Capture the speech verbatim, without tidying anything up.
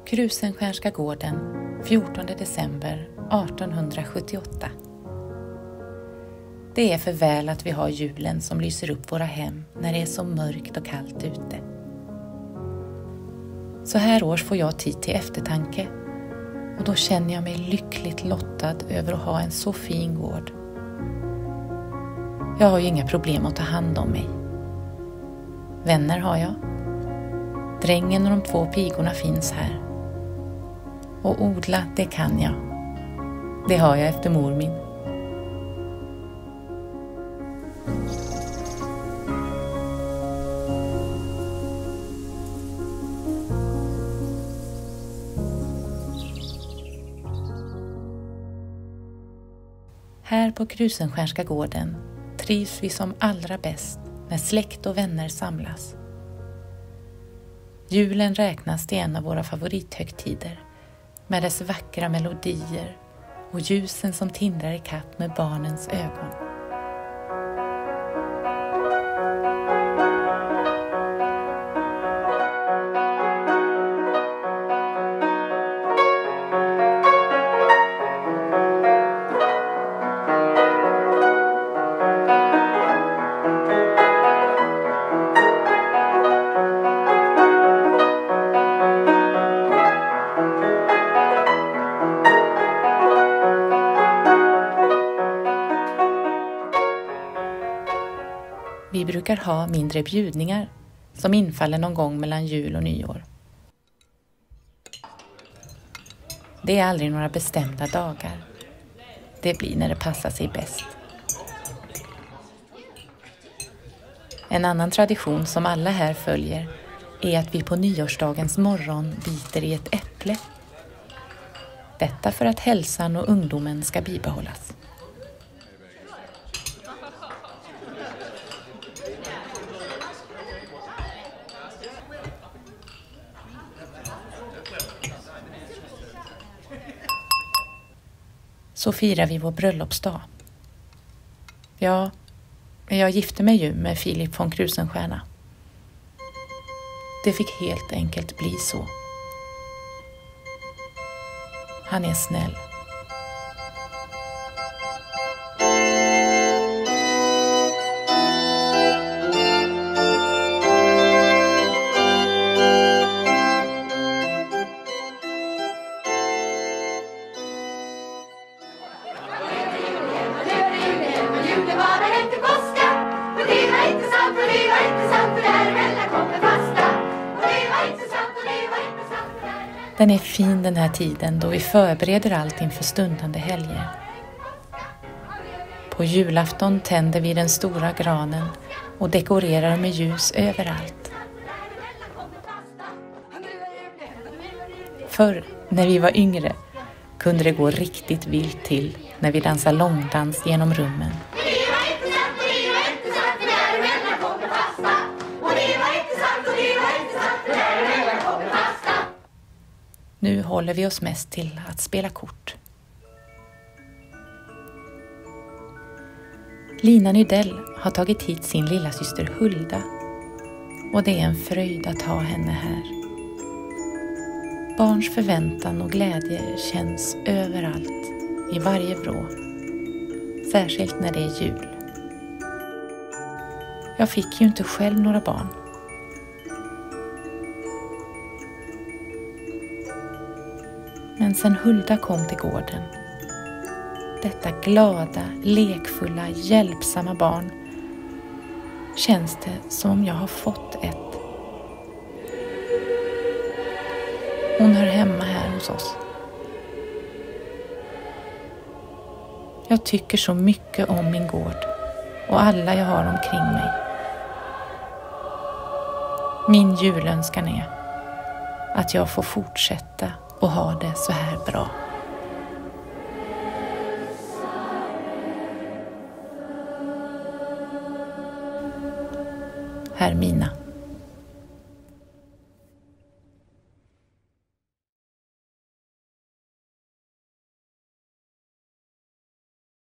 Krusenstjärnska gården, fjortonde december artonhundrasjuttioåtta. Det är för väl att vi har julen som lyser upp våra hem när det är så mörkt och kallt ute. Så här års får jag tid till eftertanke och då känner jag mig lyckligt lottad över att ha en så fin gård. Jag har ju inga problem att ta hand om mig. Vänner har jag. Drängen och de två pigorna finns här. Och odla, det kan jag. Det har jag efter mor min. Här på Krusenstjärnska gården trivs vi som allra bäst när släkt och vänner samlas. Julen räknas till en av våra favorithögtider med dess vackra melodier och ljusen som tindrar i kapp med barnens ögon. Vi brukar ha mindre bjudningar som infaller någon gång mellan jul och nyår. Det är aldrig några bestämda dagar. Det blir när det passar sig bäst. En annan tradition som alla här följer är att vi på nyårsdagens morgon biter i ett äpple. Detta för att hälsan och ungdomen ska bibehållas. Så firar vi vår bröllopsdag. Ja, jag gifte mig ju med Filip von Krusenstjerna. Det fick helt enkelt bli så. Han är snäll. Den är fin den här tiden då vi förbereder allt inför stundande helger. På julafton tänder vi den stora granen och dekorerar med ljus överallt. Förr, när vi var yngre, kunde det gå riktigt vilt till när vi dansar långdans genom rummen. Nu håller vi oss mest till att spela kort. Lina Nydell har tagit hit sin lilla syster Hulda och det är en fröjd att ha henne här. Barns förväntan och glädje känns överallt, i varje vrå, särskilt när det är jul. Jag fick ju inte själv några barn. Men sen Hulda kom till gården, detta glada, lekfulla, hjälpsamma barn, känns det som om jag har fått ett. Hon hör hemma här hos oss. Jag tycker så mycket om min gård och alla jag har omkring mig. Min julönskan är att jag får fortsätta och ha det så här bra. Hermina.